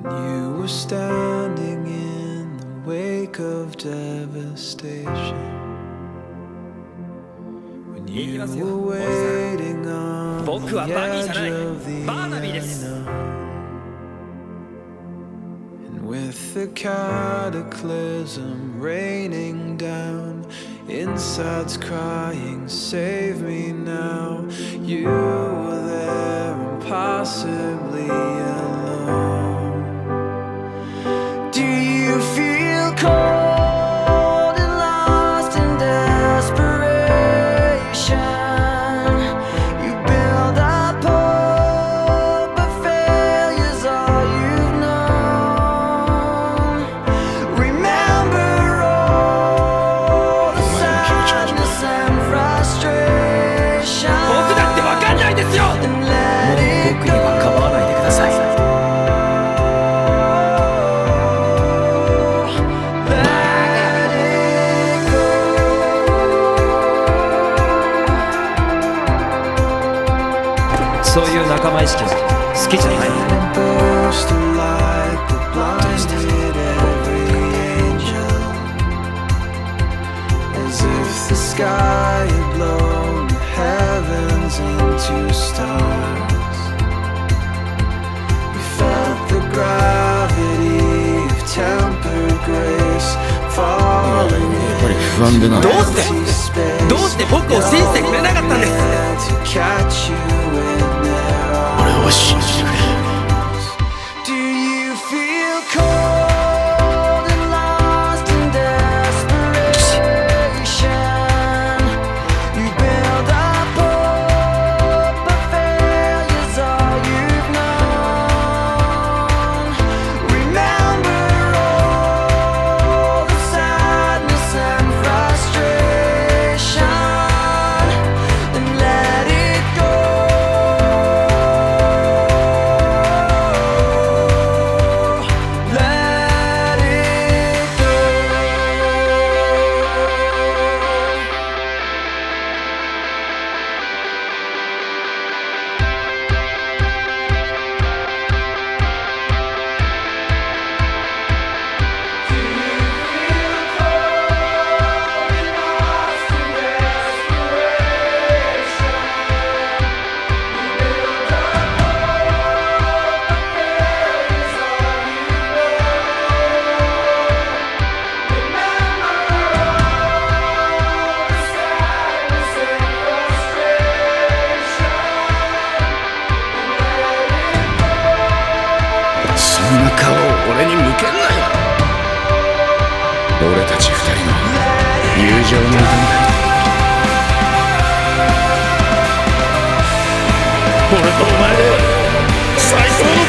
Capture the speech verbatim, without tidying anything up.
You were standing in the wake of devastation. When you were waiting on the edge of the unknown. And with the cataclysm raining down, inside's crying, save me now. You were there, impossibly alone. Do you feel cold and lost in desperation? You build up hope, but failure's all you've known. Remember all the sadness and frustration, and let it go. そういう仲間意識は好きじゃない。 やっぱり不安でな。 どうしてどうして僕を信じてくれなかったんです。 俺を信じてくれ。そんな顔を俺に向けんなよ。俺たち二人の友情の歌だ。俺とお前で最高の